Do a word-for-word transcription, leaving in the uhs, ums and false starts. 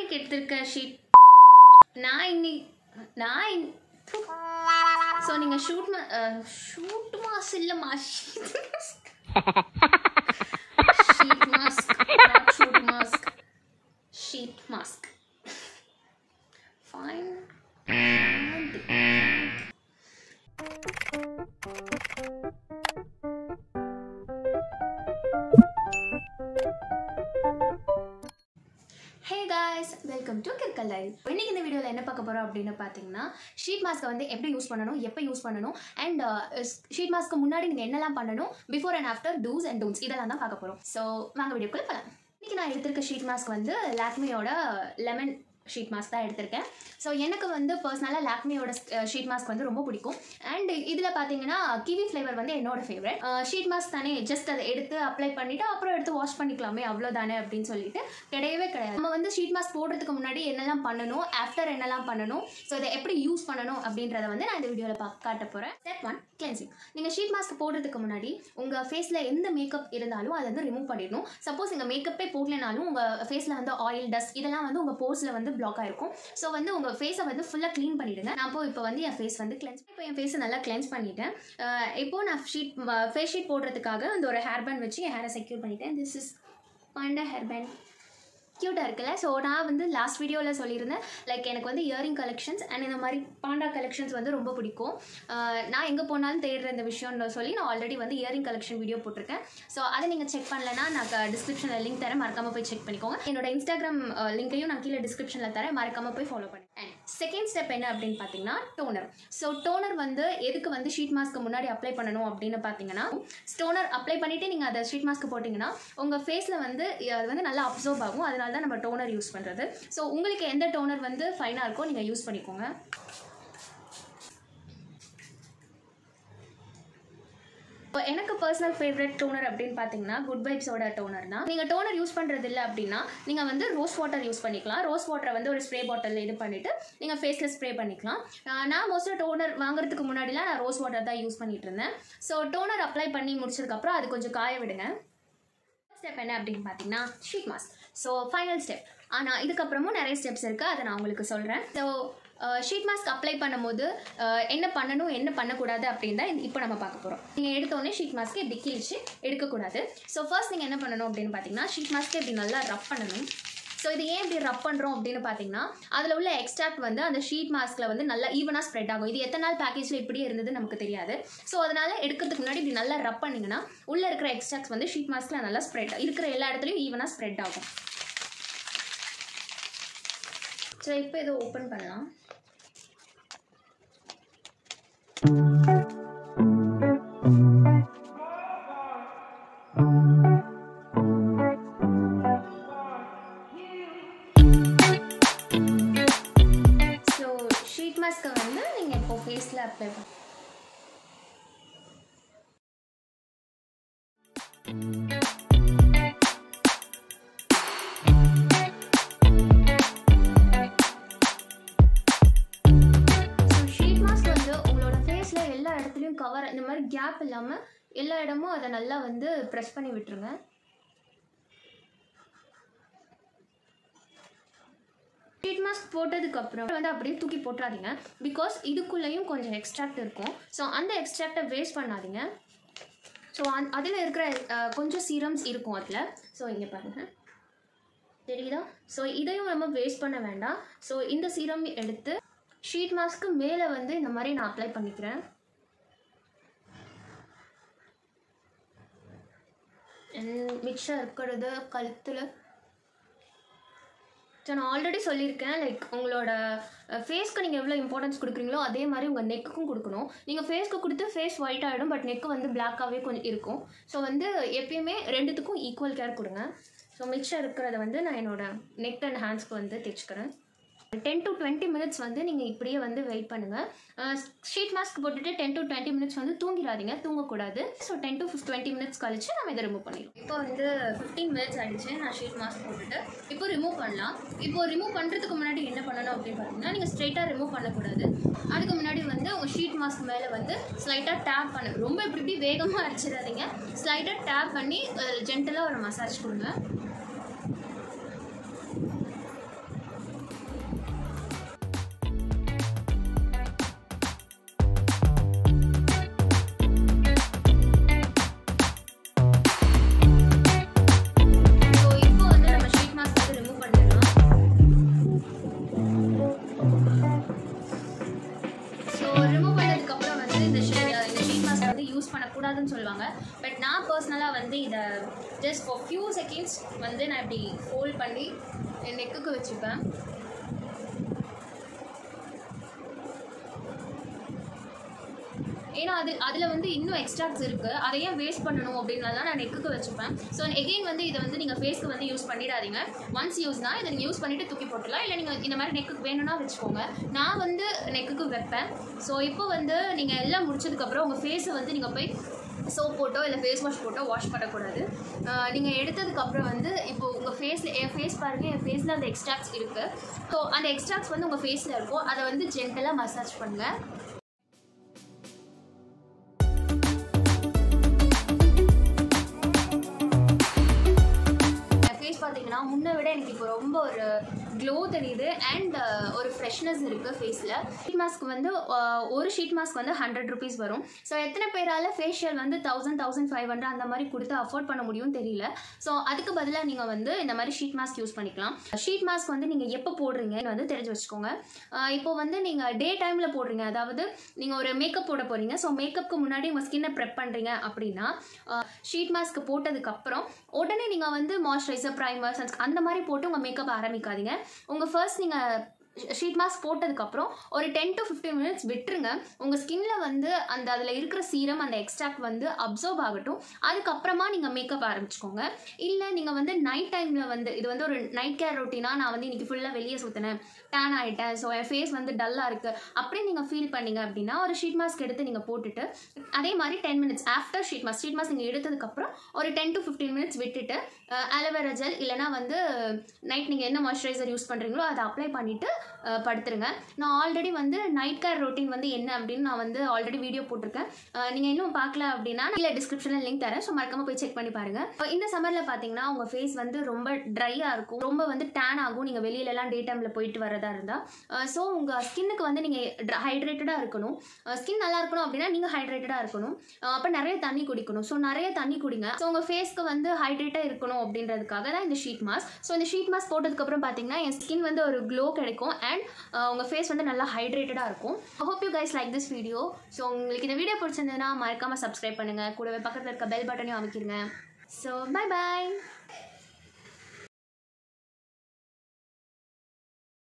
இன்னைக்கு எடுத்திருக்க ஷீட் நான் இன்னைக்கு நான் ஸோ நீங்கள் ஷூட் மா ஷூட் மாஸ் இல்லைம்மா sheet mask shoot mask sheet mask fine. Hey guys, welcome to Kirukal. இன்னைக்கு இந்த வீடியோவில் என்ன பார்க்க போகிறோம் அப்படின்னு பார்த்தீங்கன்னா ஷீட் மாஸ்க்கை வந்து எப்படி யூஸ் பண்ணணும், எப்போ யூஸ் பண்ணணும், அண்ட் ஷீட் மாஸ்க்கு முன்னாடி நீங்கள் என்னெல்லாம் பண்ணணும், before and after dos and don'ts இதெல்லாம் தான் பார்க்க போகிறோம். ஸோ வாங்க வீடியோக்குள்ளே போகலாம். இன்றைக்கி நான் எடுத்திருக்க ஷீட் மாஸ்க் வந்து லாக்மியோட லெமன் ஷீட் மாஸ்க் தான் எடுத்திருக்கேன். ஸோ எனக்கு வந்து பர்சனலாக லாக்மியோட ஷீட் மாஸ்க் வந்து ரொம்ப பிடிக்கும். அண்ட் இதில் பார்த்தீங்கன்னா கிவி ஃப்ளேவர் வந்து என்னோட ஃபேவரட். ஷீட் மாஸ்க் தானே, ஜஸ்ட் அதை எடுத்து அப்ளை பண்ணிவிட்டு அப்புறம் எடுத்து வாஷ் பண்ணிக்கலாமே அவ்வளோதானே அப்படின்னு சொல்லிட்டு கிடையவே கிடையாது. நம்ம வந்து ஷீட் மாஸ்க் போடுறதுக்கு முன்னாடி என்னெல்லாம் பண்ணணும், ஆஃப்டர் என்னெல்லாம் பண்ணணும், ஸோ இதை எப்படி யூஸ் பண்ணணும் அப்படின்றத வந்து நான் இந்த வீடியோவில் பா காட்ட போகிறேன். Step one, cleansing. நீங்கள் ஷீட் மாஸ்க் போடுறதுக்கு முன்னாடி உங்கள் ஃபேஸில் எந்த மேக்கப் இருந்தாலும் அதை வந்து ரிமூவ் பண்ணிடணும். சப்போஸ் நீங்கள் மேக்கப்பே போடலனாலும் உங்கள் ஃபேஸில் வந்து ஆயில், டஸ்ட் இதெல்லாம் வந்து உங்கள் போர்ஸில் வந்து பிளாக் ஆயிருக்கும். ஸோ வந்து உங்கள் ஃபேஸை வந்து ஃபுல்லாக க்ளீன் பண்ணிவிடுங்க. நான் இப்போ இப்போ வந்து என் ஃபேஸ் வந்து கிளென்ஸ் இப்போ என் ஃபேஸை நல்லா கிளென்ஸ் பண்ணிட்டேன். இப்போது நான் ஷீட் ஃபேஸ் ஷீட் போடுறதுக்காக அந்த ஒரு ஹேர் பேண்ட் வச்சு என் ஹேரை செக்யூர் பண்ணிட்டேன். This is panda hair band. க்யூட்டாக இருக்குல்ல? ஸோ நான் வந்து லாஸ்ட் வீடியோவில் சொல்லியிருந்தேன் லைக் எனக்கு வந்து இயரிங் கலெக்ஷன்ஸ் அண்ட் இந்த மாதிரி பாண்டா கலெக்ஷன்ஸ் வந்து ரொம்ப பிடிக்கும். நான் எங்கே போனாலும் தேடுற இந்த விஷயம்னு சொல்லி நான் ஆல்ரெடி வந்து இயரிங் கலெக்ஷன் வீடியோ போட்டிருக்கேன். ஸோ அதை நீங்கள் செக் பண்ணலன்னா நான் டிஸ்கிரிப்ஷனில் லிங்க் தரேன், மறக்காமல் போய் செக் பண்ணிக்கோங்க. என்னோட இன்ஸ்டாகிராம் லிங்கையும் நான் கீழே டிஸ்கிரிப்ஷனில் தரேன், மறக்காமல் போய் ஃபாலோ பண்ணி. அண்ட் செகண்ட் ஸ்டெப் என்ன அப்படின்னு பார்த்தீங்கன்னா டோனர். ஸோ டோனர் வந்து எதுக்கு வந்து ஷீட் மாஸ்க்கு முன்னாடி அப்ளை பண்ணணும் அப்படின்னு பார்த்தீங்கன்னா, டோனர் அப்ளை பண்ணிவிட்டு நீங்கள் அதை ஷீட் மாஸ்க்கு போட்டிங்கன்னா உங்கள் ஃபேஸில் வந்து அது வந்து நல்லா அப்சர்வ் ஆகும். அதனால தான் நம்ம டோனர் யூஸ் பண்ணுறது. ஸோ உங்களுக்கு எந்த டோனர் வந்து ஃபைனாக இருக்கோ நீங்கள் யூஸ் பண்ணிக்கோங்க. எனக்கு பர்சனல் ஃபேவரட் டோனர் அப்படின்னு பார்த்தீங்கன்னா குட் வைப்ஸோட டோனர் தான். நீங்கள் டோனர் யூஸ் பண்ணுறது இல்லை அப்படின்னா நீங்கள் வந்து ரோஸ் வாட்டர் யூஸ் பண்ணிக்கலாம். ரோஸ் வாட்டரை வந்து ஒரு ஸ்ப்ரே பாட்டில் இது பண்ணிவிட்டு நீங்கள் ஃபேஸில் ஸ்ப்ரே பண்ணிக்கலாம். நான் மோஸ்ட்டாக டோனர் வாங்குறதுக்கு முன்னாடிலாம் நான் ரோஸ் வாட்டர் தான் யூஸ் பண்ணிகிட்டு இருந்தேன். ஸோ டோனர் அப்ளை பண்ணி முடிச்சதுக்கப்புறம் அது கொஞ்சம் காய விடுங்க. ஸ்டெப் என்ன அப்படின்னு பார்த்தீங்கன்னா sheet mask. So final step. ஆனால் இதுக்கப்புறமும் நிறைய ஸ்டெப்ஸ் இருக்குது, அதை நான் உங்களுக்கு சொல்கிறேன். ஸோ ஷீட் மாஸ்க் அப்ளை பண்ணும்போது என்ன பண்ணணும், என்ன பண்ணக்கூடாது அப்படின்னு தான் இப்போ நம்ம பார்க்க போகிறோம். நீங்கள் எடுத்தோடனே ஷீட் மாஸ்க்கு இப்படி கிழிச்சு எடுக்கக்கூடாது. ஸோ ஃபர்ஸ்ட் நீங்கள் என்ன பண்ணணும் அப்படின்னு பார்த்தீங்கன்னா ஷீட் மாஸ்க்கு இப்படி நல்லா ரப் பண்ணணும். ஸோ இது ஏன் இப்படி ரப் பண்ணுறோம் அப்படின்னு பார்த்தீங்கன்னா அதில் உள்ள எக்ஸ்ட்ராக்ட் வந்து அந்த ஷீட் மாஸ்கில் வந்து நல்லா ஈவனாக ஸ்ப்ரெட் ஆகும். இது எத்தனை நாள் பேக்கேஜில் இப்படி இருந்தது நமக்கு தெரியாது. ஸோ அதனால் எடுக்கிறதுக்கு முன்னாடி இப்படி நல்லா ரப் பண்ணிங்கன்னா உள்ளே இருக்கிற எக்ஸ்ட்ராக்ட்ஸ் வந்து ஷீட் மாஸ்கில் நல்லா ஸ்ப்ரெட் இருக்கிற எல்லா இடத்துலையும் ஈவனாக ஸ்ப்ரெட் ஆகும். ஸோ இப்போ இதை ஓப்பன் பண்ணலாம். ஸோ ஷீட் மாஸ்க்கை வந்து நீங்கள் இப்போ ஃபேஸில் அப்ளை பண்ண கவர் இந்த மாதிரி கேப் இல்லாமல் எல்லா இடமும் அதை நல்லா வந்து ப்ரெஸ் பண்ணி விட்டுருங்க. ஷீட் மாஸ்க் போட்டதுக்கப்புறம் வந்து அப்படியே தூக்கி போட்டுறாதீங்க. பிகாஸ் இதுக்குள்ளேயும் கொஞ்சம் எக்ஸ்ட்ராக்ட் இருக்கும். ஸோ அந்த எக்ஸ்ட்ராக்டை வேஸ்ட் பண்ணாதீங்க. ஸோ அந் அதில் இருக்கிற கொஞ்சம் சீரம்ஸ் இருக்கும் அதில். ஸோ இங்கே பாருங்கள், தெரியுதா? ஸோ இதையும் நம்ம வேஸ்ட் பண்ண வேண்டாம். ஸோ இந்த சீரம் எடுத்து ஷீட் மாஸ்க்கு மேலே வந்து இந்த மாதிரி நான் அப்ளை பண்ணிக்கிறேன். மிக்சர் இருக்கிறது கழுத்தில். ஸோ நான் ஆல்ரெடி சொல்லியிருக்கேன் லைக் உங்களோட ஃபேஸ்க்கு நீங்கள் எவ்வளோ இம்பார்ட்டன்ஸ் கொடுக்குறீங்களோ அதே மாதிரி உங்கள் நெக்குக்கும் கொடுக்கணும். நீங்கள் ஃபேஸ்க்கு கொடுத்து ஃபேஸ் ஒயிட் ஆகிடும், பட் நெக்கு வந்து பிளாக்காகவே கொஞ்சம் இருக்கும். ஸோ வந்து எப்பயுமே ரெண்டுத்துக்கும் ஈக்குவல் கேர் கொடுங்க. ஸோ மிக்சர் இருக்கிறத வந்து நான் என்னோடய நெக் அண்ட் ஹேண்ட்ஸ்க்கு வந்து தேய்ச்சிக்கிறேன். டென் டு டுவெண்ட்டி மினிட்ஸ் வந்து நீங்கள் இப்படியே வந்து வெயிட் பண்ணுங்கள். ஷீட் மாஸ்க் போட்டுட்டு டென் டு டுவெண்ட்டி மினிட்ஸ் வந்து தூங்கிடாதீங்க, தூங்கக்கூடாது. So ten to twenty minutes கழிச்சு நம்ம இதை ரிமூவ் பண்ணிடுவோம். இப்போ வந்து ஃபிஃப்டீன் மினிட்ஸ் ஆகிடுச்சு நான் ஷீட் மாஸ்க் போட்டுட்டு. இப்போ ரிமூவ் பண்ணலாம். இப்போ ரிமூவ் பண்ணுறதுக்கு முன்னாடி என்ன பண்ணணும் அப்படின்னு பார்த்தீங்கன்னா நீங்கள் ஸ்ட்ரெயிட்டாக ரிமூவ் பண்ணக்கூடாது. அதுக்கு முன்னாடி வந்து உங்கள் ஷீட் மாஸ்க் மேலே வந்து ஸ்லைட்டாக டேப் பண்ணு. ரொம்ப இப்படி இப்படி வேகமாக அடிச்சிடாதீங்க. ஸ்லைட்டாக டேப் பண்ணி ஜென்டலாக ஒரு மசாஜ் கொடுங்க. ஃபியூ செகண்ட்ஸ் வந்து நான் இப்படி ஃபோல்ட் பண்ணி என் நெக்குக்கு வச்சுப்பேன். ஏன்னா அது அதில் வந்து இன்னும் எக்ஸ்ட்ராக்ட்ஸ் இருக்குது, அதை ஏன் வேஸ்ட் பண்ணணும் அப்படின்னால தான் நான் நெக்குக்கு வச்சுப்பேன். ஸோ எகெயின் வந்து இதை வந்து நீங்கள் ஃபேஸ்க்கு வந்து யூஸ் பண்ணிடாதீங்க. ஒன்ஸ் யூஸ்னால் இதை நீங்கள் யூஸ் பண்ணிவிட்டு தூக்கி போட்டுடலாம், இல்லை நீங்கள் இந்த மாதிரி நெக்குக்கு வேணும்னா வச்சுக்கோங்க. நான் வந்து நெக்குக்கு வைப்பேன். ஸோ இப்போ வந்து நீங்கள் எல்லாம் முடிச்சதுக்கப்புறம் உங்கள் ஃபேஸை வந்து நீங்கள் போய் சோப் போட்டோ இல்லை ஃபேஸ் வாஷ் போட்டோ வாஷ் பண்ணக்கூடாது. நீங்கள் எடுத்ததுக்கப்புறம் வந்து இப்போது உங்கள் ஃபேஸில் என் ஃபேஸ் பாருங்கள், என் ஃபேஸில் அந்த எக்ஸ்ட்ராக்ட்ஸ் இருக்குது. ஸோ அந்த எக்ஸ்ட்ராக்ட்ஸ் வந்து உங்கள் ஃபேஸில் இருக்கும், அதை வந்து ஜென்டலாக மசாஜ் பண்ணுங்கள். பார்த்தீங்கன்னா முன்னை விட எனக்கு இப்போ ரொம்ப ஒரு க்ளோ தெரியுது அண்ட் ஒரு ஃப்ரெஷ்னஸ் இருக்குது ஃபேஸில். ஷீட் மாஸ்க் வந்து ஒரு ஷீட் மாஸ்க் வந்து ஹண்ட்ரட் ருபீஸ் வரும். ஸோ எத்தனை பேரால் ஃபேஷியல் வந்து தௌசண்ட் தௌசண்ட் ஃபைவ் ஹண்ட்ரட் அந்த மாதிரி கொடுத்து அஃபோர்ட் பண்ண முடியும்னு தெரியல. ஸோ அதுக்கு பதிலாக நீங்கள் வந்து இந்த மாதிரி ஷீட் மாஸ்க் யூஸ் பண்ணிக்கலாம். ஷீட் மாஸ்க் வந்து நீங்கள் எப்போ போடுறீங்கன்னு வந்து தெரிஞ்சு வச்சுக்கோங்க. இப்போ வந்து நீங்கள் டே டைமில் போடுறீங்க, அதாவது நீங்கள் ஒரு மேக்கப் போட போகிறீங்க. ஸோ மேக்கப்புக்கு முன்னாடி உங்கள் ஸ்கின்னை ப்ரெப் பண்ணுறீங்க அப்படின்னா ஷீட் மாஸ்க் போட்டதுக்கப்புறம் உடனே நீங்கள் வந்து மாய்ஸ்சரைசர், ப்ரைமர், அந்த மாதிரி போட்டு உங்கள் மேக்கப் ஆரம்பிக்காதீங்க. உங்கள் ஃபர்ஸ்ட் நீங்கள் ஷீட் மாஸ்க் போட்டதுக்கப்புறம் ஒரு டென் டு ஃபிஃப்டீன் மினிட்ஸ் விட்டுருங்க. உங்கள் ஸ்கின்ல வந்து அந்த அதில் இருக்கிற சீரம், அந்த எக்ஸ்ட்ராக்ட் வந்து அப்சர்வ் ஆகட்டும். அதுக்கப்புறமா நீங்கள் மேக்கப் ஆரம்பிச்சுக்கோங்க. இல்லை நீங்கள் வந்து நைட் டைமில் வந்து இது வந்து ஒரு நைட் கேர் ரொட்டீனாக நான் வந்து இன்றைக்கி ஃபுல்லாக வெளியே சுற்றினேன், டேன் ஆகிட்டேன், ஸோ என் ஃபேஸ் வந்து டல்லாக இருக்குது அப்படின்னு நீங்கள் ஃபீல் பண்ணிங்க அப்படின்னா ஒரு ஷீட் மாஸ்க் எடுத்து நீங்கள் போட்டுட்டு அதே மாதிரி ten minutes after sheet mask sheet mask நீங்கள் எடுத்ததுக்கப்புறம் ஒரு டென் டு ஃபிஃப்டீன் மினிட்ஸ் விட்டுட்டு ஆலோவேரா ஜெல் இல்லைனா வந்து நைட் நீங்கள் என்ன மாய்ஸ்சரைசர் யூஸ் பண்ணுறீங்களோ அதை அப்ளை பண்ணிவிட்டு படுத்துருங்க. நான் ஆல்ரெடி வந்து நைட் கேர் ரொட்டீன் வந்து என்ன அப்படின்னு நான் வந்து ஆல்ரெடி வீடியோ போட்டிருக்கேன். நீங்கள் இன்னும் பார்க்கல அப்படின்னா இல்லை டிஸ்கிரிப்ஷனில் லிங்க் தரேன். ஸோ மறக்காமல் போய் செக் பண்ணி பாருங்கள். இந்த சம்மரில் பார்த்தீங்கன்னா உங்கள் ஃபேஸ் வந்து ரொம்ப ட்ரையாக இருக்கும், ரொம்ப வந்து டேன் ஆகும் நீங்கள் வெளியிலலாம் டே டைமில் போயிட்டு வரதா இருந்தால். ஸோ உங்கள் ஸ்கின்னுக்கு வந்து நீங்கள் ஹைட்ரேட்டடாக இருக்கணும். ஸ்கின் நல்லா இருக்கணும் அப்படின்னா நீங்கள் ஹைட்ரேட்டடாக இருக்கணும். அப்போ நிறைய தண்ணி குடிக்கணும். ஸோ நிறைய தண்ணி குடிங்க. ஸோ உங்கள் ஃபேஸ்க்கு வந்து ஹைட்ரேட்டாக இருக்கணும் அப்படின்றதுக்காக தான் இந்த ஷீட் மாஸ்க். ஸோ இந்த ஷீட் மாஸ்க் போட்டதுக்கப்புறம் பார்த்தீங்கன்னா என் ஸ்கின் வந்து ஒரு க்ளோ கிடைக்கும் அண்ட் உங்கள் ஃபேஸ் வந்து நல்லா ஹைட்ரேட்டடாக இருக்கும். I hope you guys like this video. So உங்களுக்கு இந்த வீடியோ பிடிச்சிருந்ததுன்னா மறக்காமல் சப்ஸ்கிரைப் பண்ணுங்கள், கூடவே பக்கத்தில் இருக்க பெல் பட்டனையும் அமைக்கிடுங்க. So bye bye.